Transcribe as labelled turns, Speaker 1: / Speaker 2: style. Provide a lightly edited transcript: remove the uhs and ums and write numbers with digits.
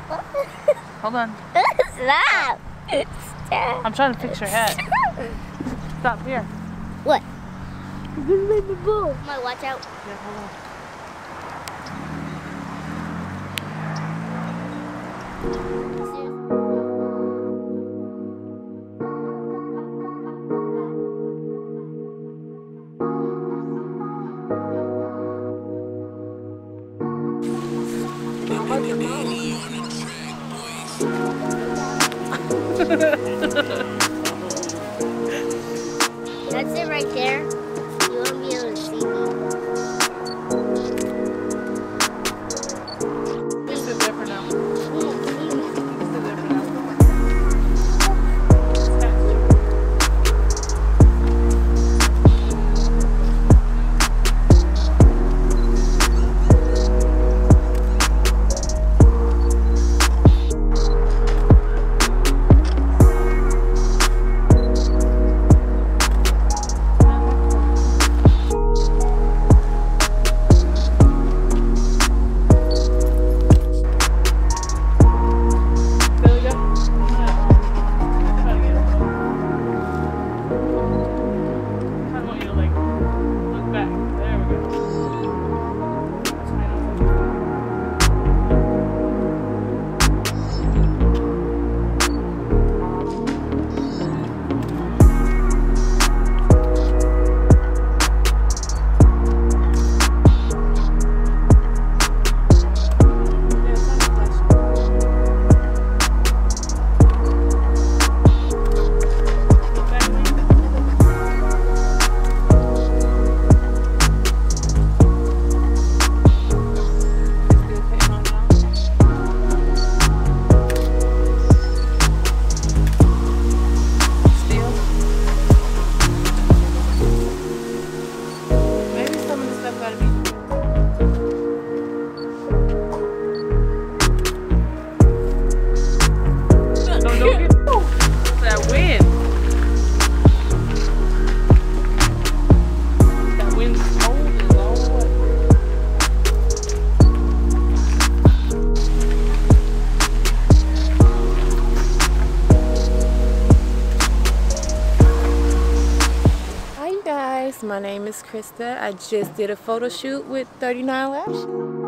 Speaker 1: Hold on.
Speaker 2: Stop. Stop.
Speaker 1: I'm trying to fix your head. Stop here.
Speaker 2: What? You're gonna make me move. Mike, watch out.
Speaker 1: Yeah, hold on.
Speaker 2: That's it right there. You won't be able to see me.
Speaker 1: You sit there for now. You sit there for now.
Speaker 3: My name is Krista. I just did a photo shoot with 39 Lash.